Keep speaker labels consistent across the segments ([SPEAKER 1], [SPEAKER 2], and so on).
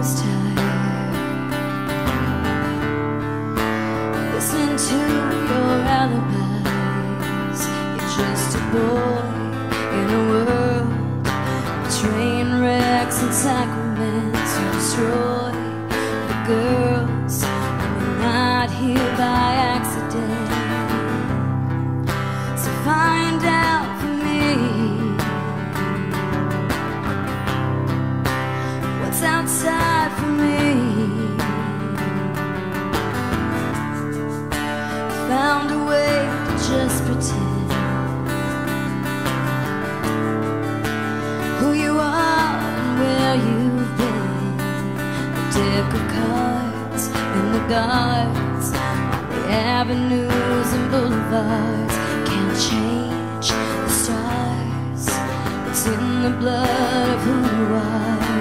[SPEAKER 1] was tired. Listen to your alibis. You're just a boy in a world of train wrecks and sacraments. You destroy the girls who are not here by accident. So find out for me what's outside for me. Found a way to just pretend who you are and where you've been. A deck of cards in the guards on the avenues and boulevards can't change the stars. It's in the blood of who you are.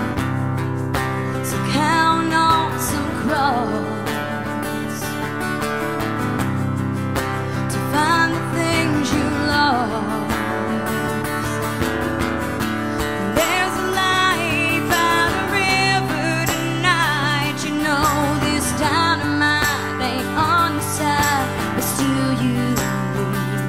[SPEAKER 1] So count on some cross to find the things you lost. There's a light by the river tonight. You know this dynamite ain't on your side, but still you leave.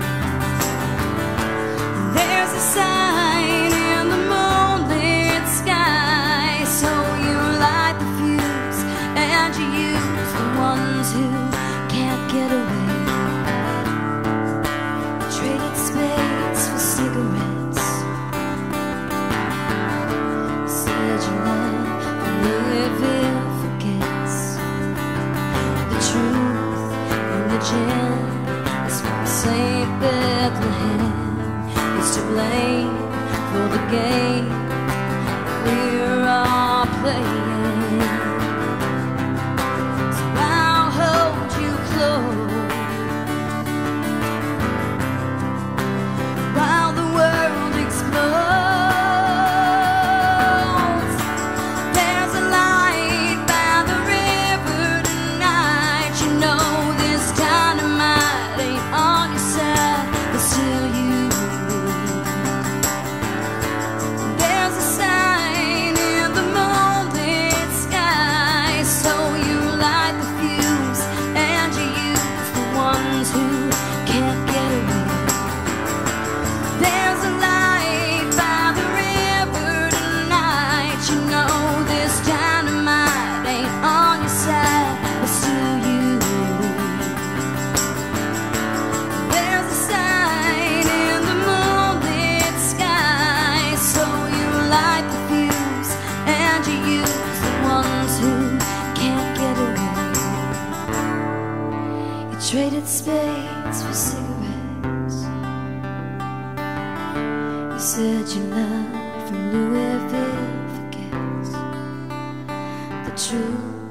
[SPEAKER 1] There's a sign in the moonlit sky, so you light the fuse and you use the ones who can't get away. Traded spades for cigarettes. Said your love from Louisville forgets the truth in the gin is why St. Bethlehem is to blame for the game we're all playing. So I'll hold you close while the world explodes. There's a light by the river tonight. You know this dynamite ain't on your side, but still you leave. There's a sign in the moonlit sky, so you light the fuse and you use the ones who can't get away. There's a light by the river tonight. You know this dynamite ain't on your side, but still you leave. There's a sign in the moonlit sky, so you light the fuse and you use the ones who can't get away. You traded spades for cigarettes. You said your love from Louisville forgets the truth